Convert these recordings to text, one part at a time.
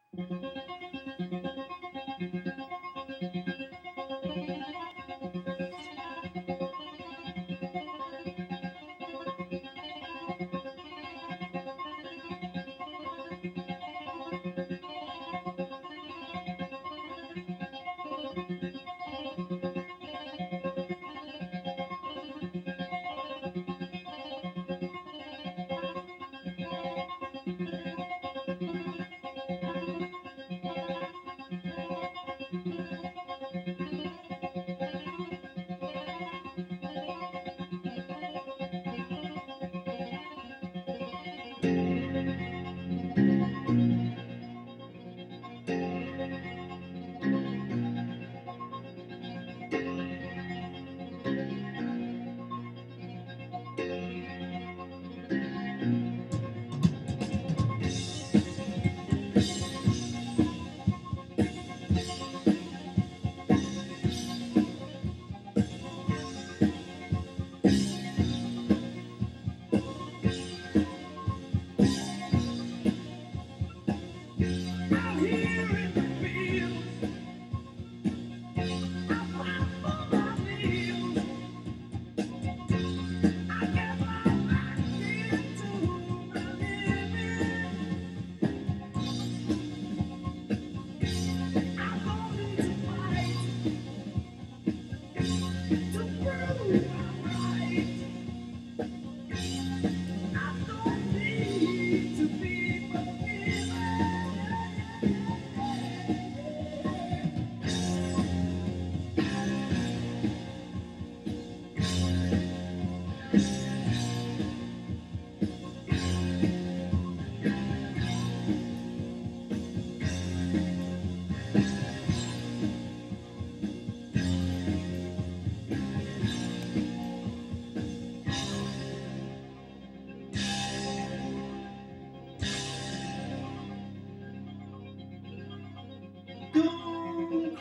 Don't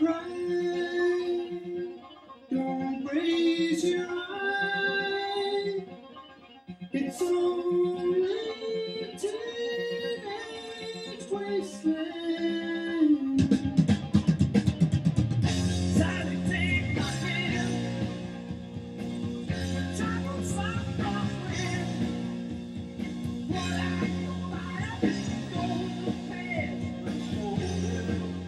cry, don't raise your eye. It's only teenage wasteland. Time to take my hand, time to stop falling. What I find, don't past my shoulder.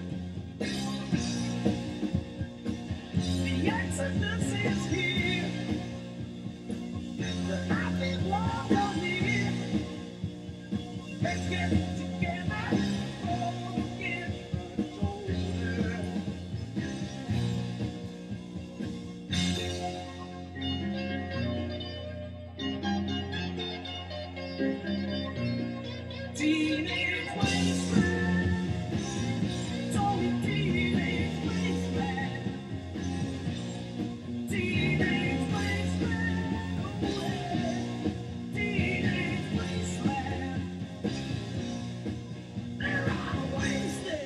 The exodus is here. I've been long on here. Let's get together. Forget the shoulder. Teenage wasteland. It's only teenage wasteland. Teenage wasteland. Oh, yeah. Teenage wasteland. They're all wasted.